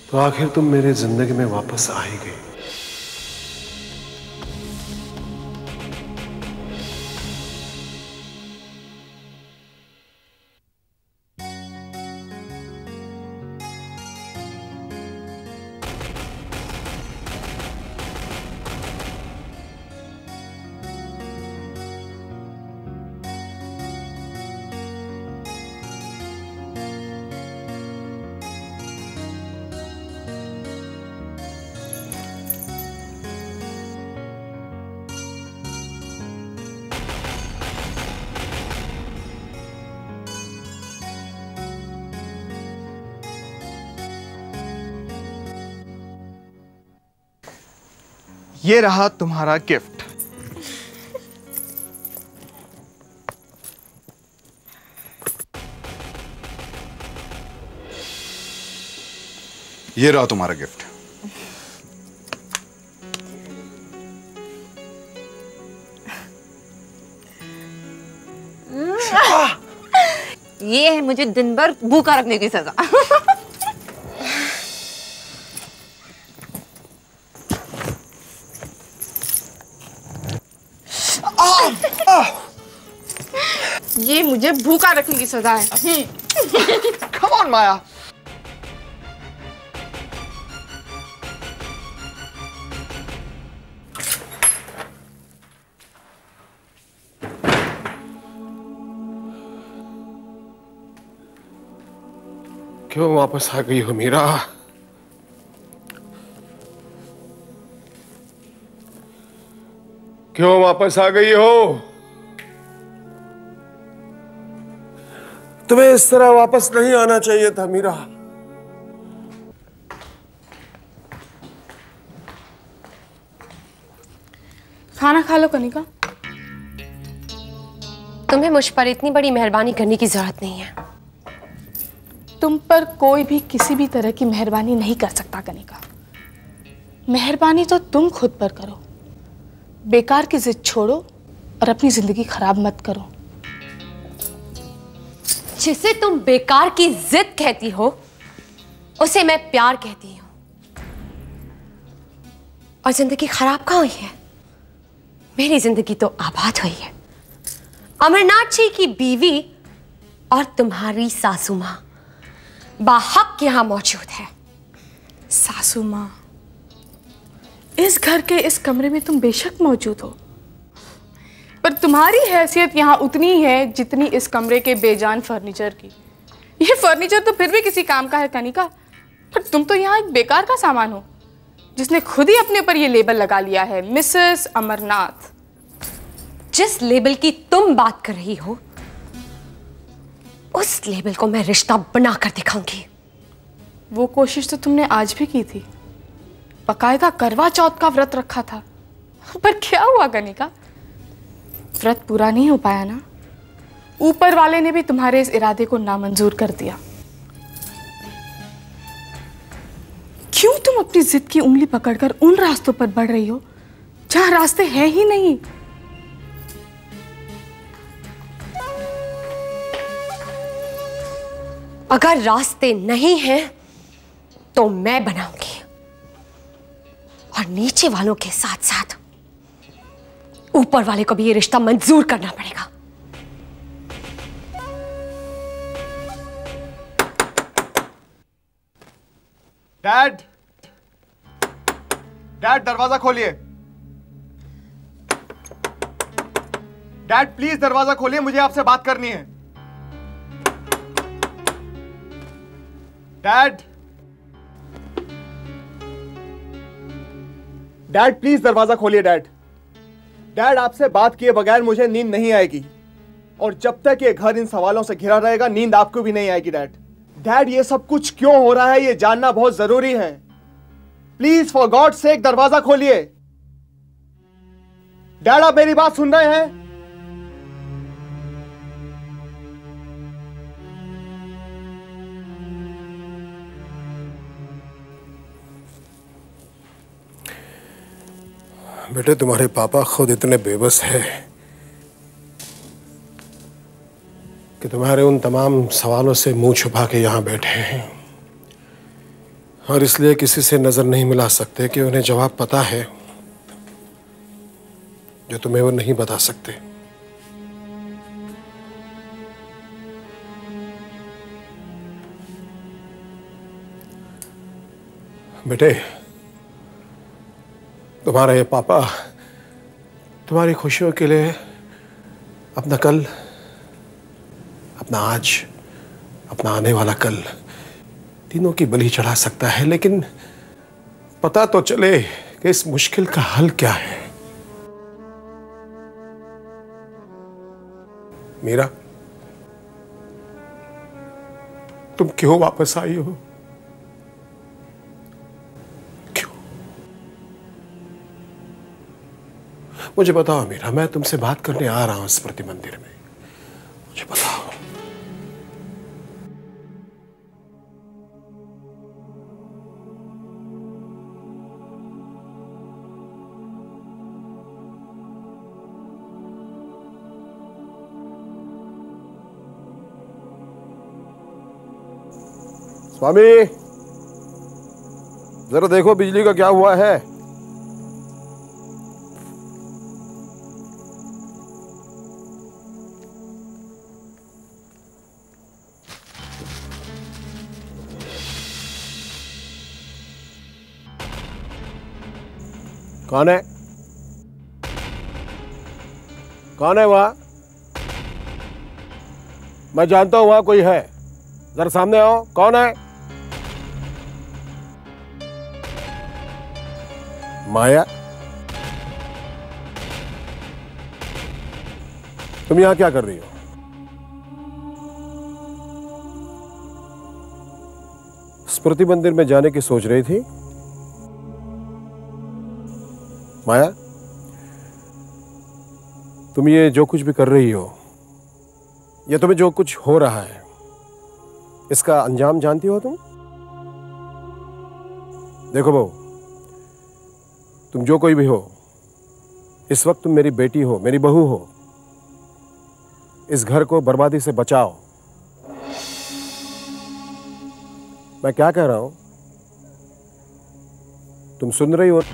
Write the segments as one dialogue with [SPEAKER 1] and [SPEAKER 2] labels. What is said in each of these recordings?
[SPEAKER 1] तो आखिर तुम मेरी जिंदगी में वापस आ ही गई।
[SPEAKER 2] ये रहा तुम्हारा गिफ्ट।
[SPEAKER 3] ये रहा तुम्हारा गिफ्ट।
[SPEAKER 4] ये है मुझे दिन भर भूखा रखने की सजा। ये मुझे भूखा रखने की सजा है।
[SPEAKER 2] Come on, माया।
[SPEAKER 1] क्यों वापस आ गई हो मीरा? क्यों वापस आ गई हो? तुम्हें इस तरह वापस नहीं आना चाहिए था मीरा।
[SPEAKER 4] खाना खा लो कनिका।
[SPEAKER 5] तुम्हें मुझ पर इतनी बड़ी मेहरबानी करने की जरूरत नहीं है।
[SPEAKER 4] तुम पर कोई भी किसी भी तरह की मेहरबानी नहीं कर सकता कनिका। मेहरबानी तो तुम खुद पर करो। बेकार की जिद छोड़ो और अपनी जिंदगी खराब मत करो।
[SPEAKER 5] जिसे तुम बेकार की जिद कहती हो उसे मैं प्यार कहती हूं। और जिंदगी खराब कहाँ हुई है? मेरी जिंदगी तो आबाद हुई है। अमरनाथ जी की बीवी और तुम्हारी सासू मां बाहक यहां मौजूद है।
[SPEAKER 4] सासू मां, इस घर के इस कमरे में तुम बेशक मौजूद हो, पर तुम्हारी हैसियत यहाँ उतनी है जितनी इस कमरे के बेजान फर्नीचर की। ये फर्नीचर तो फिर भी किसी काम का है कनिका, पर तुम तो यहाँ एक बेकार का सामान हो जिसने खुद ही अपने ऊपर ये लेबल लगा लिया है, मिसेस अमरनाथ।
[SPEAKER 5] जिस लेबल की तुम बात कर रही हो उस लेबल को मैं रिश्ता बनाकर दिखाऊंगी।
[SPEAKER 4] वो कोशिश तो तुमने आज भी की थी। बकायदा करवा चौथ का व्रत रखा था, पर क्या हुआ कनिका? व्रत पूरा नहीं हो पाया ना। ऊपर वाले ने भी तुम्हारे इस इरादे को नामंजूर कर दिया। क्यों तुम अपनी जिद की उंगली पकड़कर उन रास्तों पर बढ़ रही हो जहां रास्ते हैं ही नहीं?
[SPEAKER 5] अगर रास्ते नहीं हैं तो मैं बनाऊंगी, और नीचे वालों के साथ साथ ऊपर वाले को भी ये रिश्ता मंजूर करना पड़ेगा।
[SPEAKER 2] डैड, डैड दरवाजा खोलिए। डैड प्लीज दरवाजा खोलिए, मुझे आपसे बात करनी है। डैड, डैड प्लीज दरवाजा खोलिए। डैड, डैड आपसे बात किए बगैर मुझे नींद नहीं आएगी, और जब तक ये घर इन सवालों से घिरा रहेगा नींद आपको भी नहीं आएगी। डैड, डैड ये सब कुछ क्यों हो रहा है ये जानना बहुत जरूरी है। प्लीज फॉर गॉड सेक दरवाजा खोलिए। डैड आप मेरी बात सुन रहे हैं?
[SPEAKER 1] बेटे तुम्हारे पापा खुद इतने बेबस है कि तुम्हारे उन तमाम सवालों से मुंह छुपा के यहां बैठे हैं। और इसलिए किसी से नजर नहीं मिला सकते कि उन्हें जवाब पता है जो तुम्हें वो नहीं बता सकते। बेटे, तुम्हारा ये पापा तुम्हारी खुशियों के लिए अपना कल, अपना आज, अपना आने वाला कल, तीनों की बलि चढ़ा सकता है, लेकिन पता तो चले कि इस मुश्किल का हल क्या है। मीरा, तुम क्यों वापस आई हो? क्यों? मुझे बताओ मीरा, मैं तुमसे बात करने आ रहा हूं स्मृति मंदिर में, मुझे बताओ। स्वामी, जरा देखो बिजली का क्या हुआ है। कौन है? कौन है वहां? मैं जानता हूं वहां कोई है, जरा सामने आओ। कौन है? माया, तुम यहां क्या कर रही हो? स्मृति मंदिर में जाने की सोच रही थी? माया, तुम ये जो कुछ भी कर रही हो, ये तुम्हें जो कुछ हो रहा है, इसका अंजाम जानती हो तुम? देखो बहू, तुम जो कोई भी हो, इस वक्त तुम मेरी बेटी हो, मेरी बहू हो। इस घर को बर्बादी से बचाओ। मैं क्या कह रहा हूं, तुम सुन रही हो?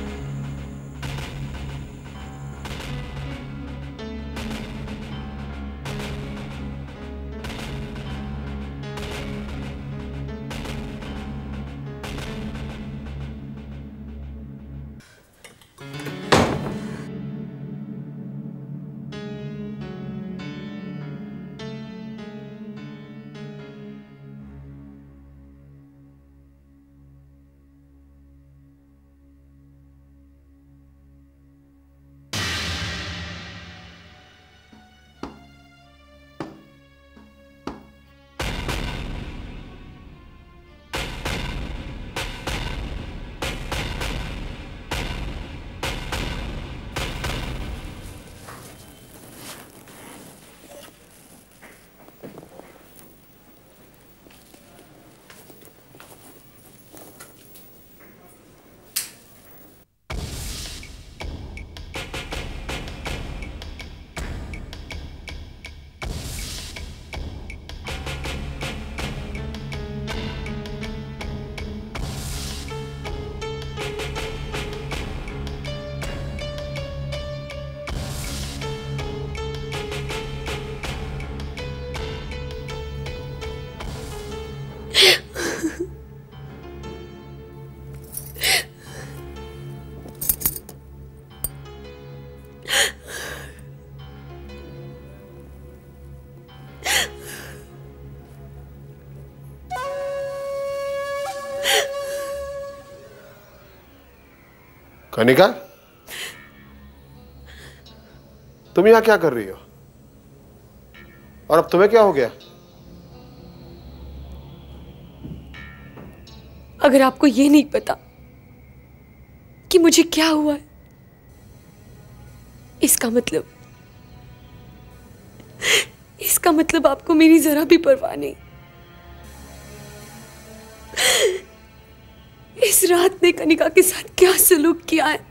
[SPEAKER 1] कनिका, तुम यहां क्या कर रही हो? और अब तुम्हें क्या हो गया?
[SPEAKER 5] अगर आपको ये नहीं पता कि मुझे क्या हुआ है, इसका मतलब आपको मेरी जरा भी परवाह नहीं। इस रात ने कनिका के साथ क्या सलूक किया है,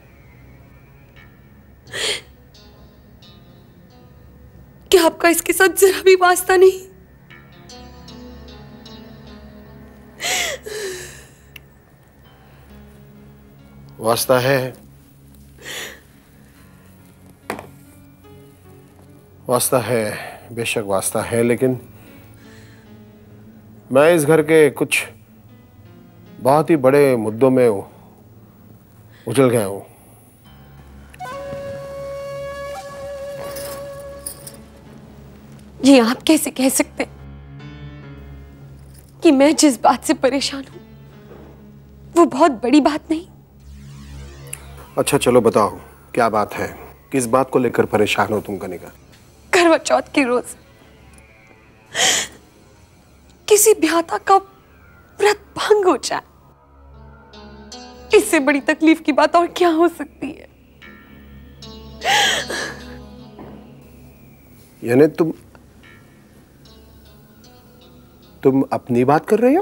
[SPEAKER 5] क्या आपका इसके साथ जरा भी वास्ता नहीं?
[SPEAKER 1] वास्ता है, वास्ता है, बेशक वास्ता है, लेकिन मैं इस घर के कुछ बहुत ही बड़े मुद्दों में उलझ गया हूं।
[SPEAKER 5] ये आप कैसे कह सकते हैं कि मैं जिस बात से परेशान हूं वो बहुत बड़ी बात नहीं?
[SPEAKER 1] अच्छा चलो बताओ, क्या बात है? किस बात को लेकर परेशान हो तुम कनिका?
[SPEAKER 5] करवा चौथ के रोज किसी ब्याहता का व्रत भंग हो जाए, इससे बड़ी तकलीफ की बात और क्या हो सकती है?
[SPEAKER 1] यानी तुम अपनी बात कर रही हो?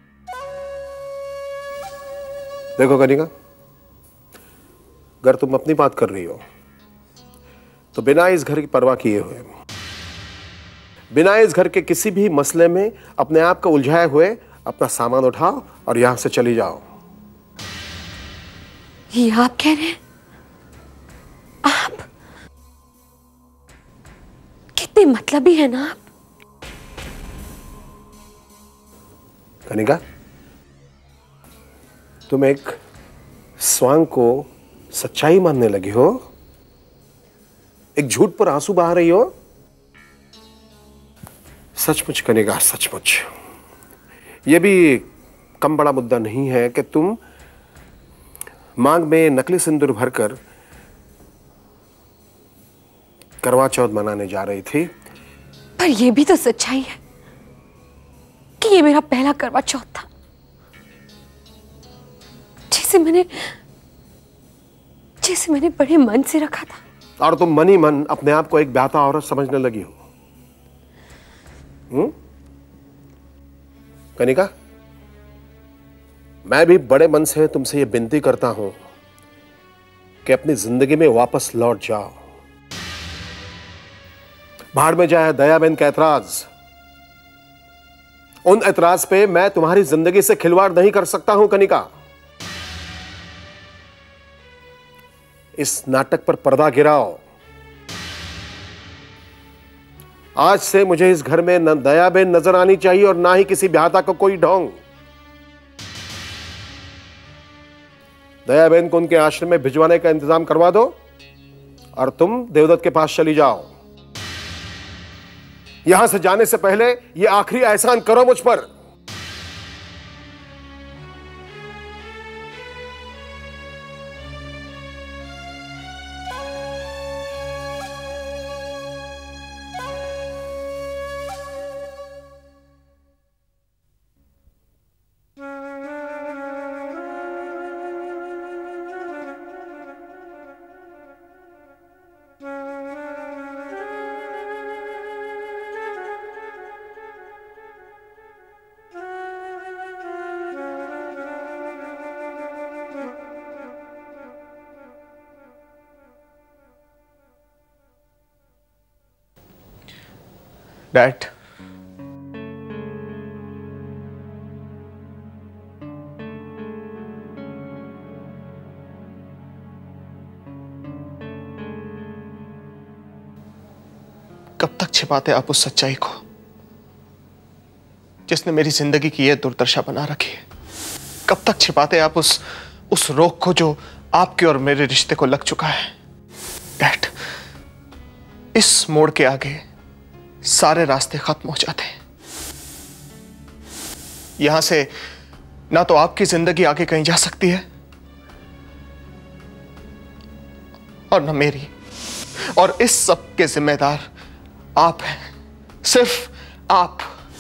[SPEAKER 1] देखो कनिका, अगर तुम अपनी बात कर रही हो तो बिना इस घर की परवाह किए हुए, बिना इस घर के किसी भी मसले में अपने आप को उलझाए हुए अपना सामान उठाओ और यहां से चली जाओ।
[SPEAKER 5] ये आप कह रहे हैं? आप कितने मतलबी है ना आप।
[SPEAKER 1] कनिका, तुम एक स्वांग को सच्चाई मानने लगी हो, एक झूठ पर आंसू बहा रही हो। सचमुच कनिका, सचमुच यह भी कम बड़ा मुद्दा नहीं है कि तुम मांग में नकली सिंदूर भरकर करवा चौथ मनाने जा रही थी।
[SPEAKER 5] पर यह भी तो सच्चाई है कि ये मेरा पहला करवा चौथ था, जिसे मैंने बड़े मन से रखा था।
[SPEAKER 1] और तुम मन ही मन अपने आप को एक ब्याहता औरत समझने लगी हो। कनिका, मैं भी बड़े मन से तुमसे यह विनती करता हूं कि अपनी जिंदगी में वापस लौट जाओ। भाड़ में जाए दयाबेन का ऐतराज, उन ऐतराज पे मैं तुम्हारी जिंदगी से खिलवाड़ नहीं कर सकता हूं कनिका। इस नाटक पर पर्दा गिराओ। आज से मुझे इस घर में न दयाबेन नजर आनी चाहिए और ना ही किसी ब्याहता को कोई ढोंग। दयाबेन को उनके आश्रम में भिजवाने का इंतजाम करवा दो और तुम देवदत्त के पास चली जाओ। यहां से जाने से पहले यह आखिरी एहसान करो मुझ पर।
[SPEAKER 2] डैड, कब तक छिपाते आप उस सच्चाई को जिसने मेरी जिंदगी की यह दुर्दशा बना रखी है? कब तक छिपाते आप उस रोग को जो आपके और मेरे रिश्ते को लग चुका है? डैड, इस मोड़ के आगे सारे रास्ते खत्म हो जाते हैं। यहां से ना तो आपकी जिंदगी आगे कहीं जा सकती है और ना मेरी, और इस सब के जिम्मेदार आप हैं, सिर्फ आप।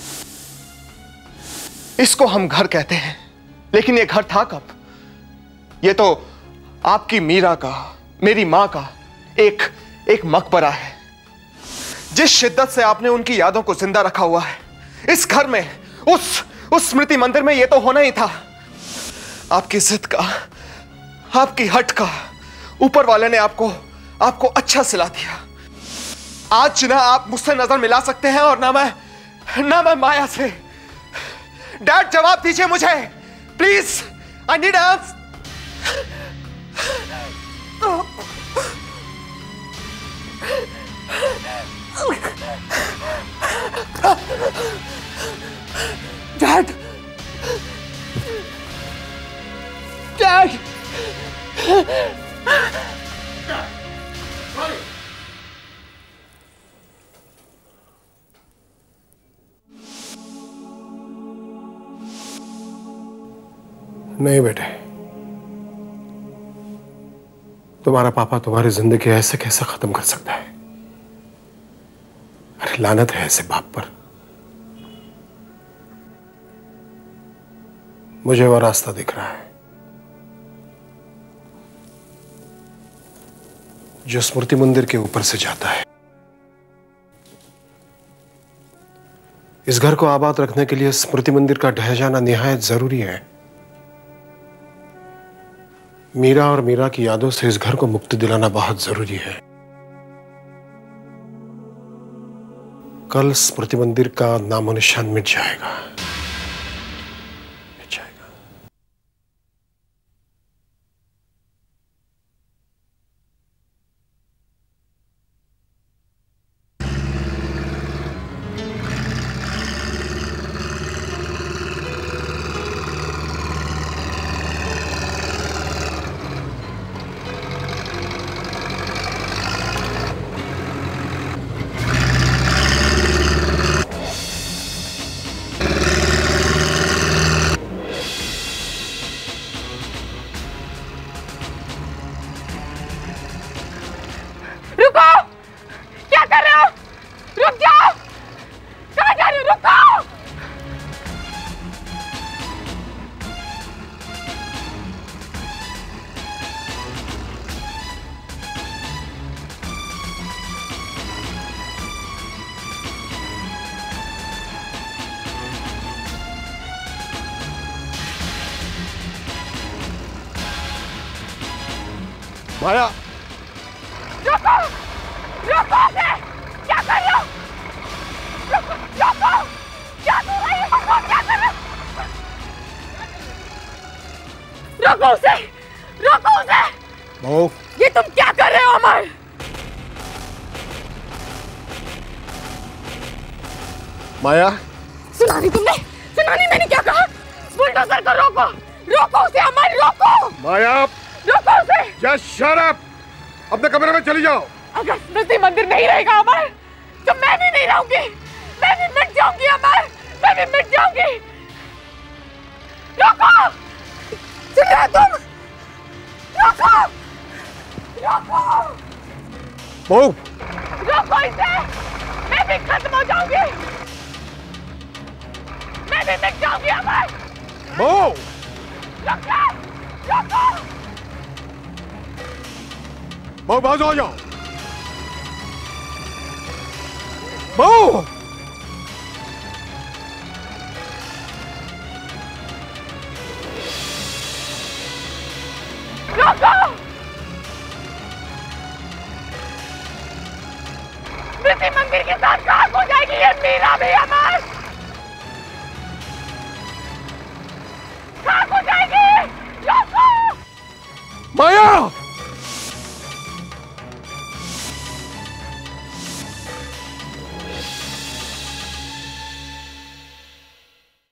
[SPEAKER 2] इसको हम घर कहते हैं, लेकिन ये घर था कब? ये तो आपकी मीरा का, मेरी मां का एक मकबरा है। जिस शिद्दत से आपने उनकी यादों को जिंदा रखा हुआ है इस घर में, उस स्मृति मंदिर में, यह तो होना ही था। आपकी जिद का, आपकी हट का ऊपर वाले ने आपको अच्छा सिला दिया। आज ना आप मुझसे नजर मिला सकते हैं और ना मैं माया से। डैड, जवाब दीजिए मुझे please. I need answer. Dad, dad,
[SPEAKER 1] नहीं बेटे, तुम्हारा पापा तुम्हारी जिंदगी ऐसे कैसे खत्म कर सकता है? अरे लानत है ऐसे बाप पर। मुझे वो रास्ता दिख रहा है जो स्मृति मंदिर के ऊपर से जाता है। इस घर को आबाद रखने के लिए स्मृति मंदिर का ढह जाना निहायत जरूरी है। मीरा और मीरा की यादों से इस घर को मुक्ति दिलाना बहुत जरूरी है। कल स्मृति मंदिर का नामो निशान मिट जाएगा।
[SPEAKER 2] माया,
[SPEAKER 3] रोको! रोको उसे! क्या कर रहे हो? रोको! रोको! क्या कर रही हो? क्या कर रहे हो? रोको उसे! रोको उसे!
[SPEAKER 2] बहू,
[SPEAKER 3] ये तुम क्या कर रहे हो अमर?
[SPEAKER 2] माया,
[SPEAKER 3] सुना नहीं तुमने? सुना नहीं मैंने क्या कहा? बुलडोजर को रोको! रोको उसे अमर! रोको!
[SPEAKER 2] माया,
[SPEAKER 3] रोको उसे!
[SPEAKER 2] Just shut up! अपने कमरे में चली जाओ।
[SPEAKER 3] अगर स्मृति मंदिर नहीं रहेगा अमर, तो मैं भी नहीं रहूंगी। मैं भी मिट जाऊंगी अमर। मैं भी मिट जाऊंगी। रोको! सुन रहे हो तुम? रोको! रोको!
[SPEAKER 2] बहू,
[SPEAKER 3] रोको इसे! मैं भी खत्म हो जाऊंगी। मैं भी मिट जाऊंगी अमर।
[SPEAKER 2] बहू,
[SPEAKER 3] रोको! रोको!
[SPEAKER 2] बहू बाहर आ जाओ। बहू,
[SPEAKER 3] रोको! स्मृति मंदिर के साथ खाक हो जाएगी ये मीरा भी अमर। खाक हो जाएगी। रोको!
[SPEAKER 2] माया!